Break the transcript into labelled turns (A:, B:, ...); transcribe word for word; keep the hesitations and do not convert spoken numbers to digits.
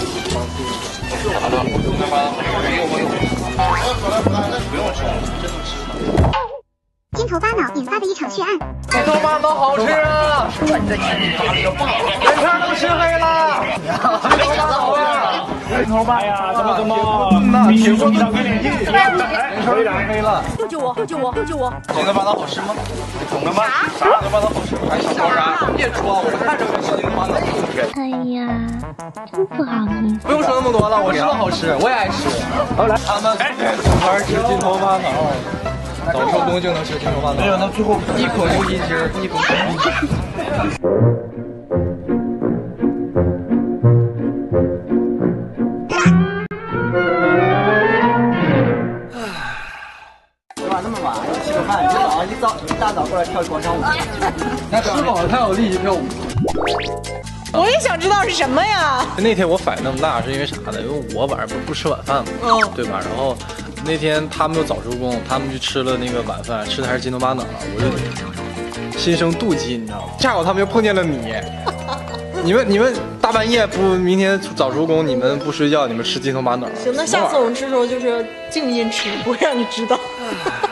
A: 好的，我就发有我有。不用吃，真的吃。
B: 金头巴脑引发的一场血案。
C: 金头巴脑好吃啊！说你在群里发了个棒，人圈都吃黑了。金头巴脑啊！金头巴呀，怎么怎么？那铁锅炖给你，人圈染黑了。
D: 救救我！救救我！救救我！
A: 金头巴脑好吃吗？懂了吗？啥？金头巴脑好吃？还想说啥？别说，我看着就吃金头巴脑。
B: 哎呀，真不好意思。
A: 不用说那么多了，我知道好吃，我也爱吃。好来，他们还是吃金头巴脑。早收工就能吃金头巴脑。没有，那最后一口牛筋筋儿，一口牛筋筋。
C: 昨晚那么晚，吃个饭，你早一早一大早过来跳广场舞。
A: 那吃饱了才有力气跳舞。
D: 我也想知道是什么呀？
E: 那天我反应那么大是因为啥呢？因为我晚上不不吃晚饭嘛，
D: 嗯，
E: 对吧？然后那天他们又早收工，他们去吃了那个晚饭，吃的还是金头巴脑，我就心生妒忌，你知道吗？恰好他们又碰见了你，你们你们大半夜不明天早收工，你们不睡觉，你们吃金头巴脑。
D: 行，那下次我们吃的时候就是静音吃，不会让你知道。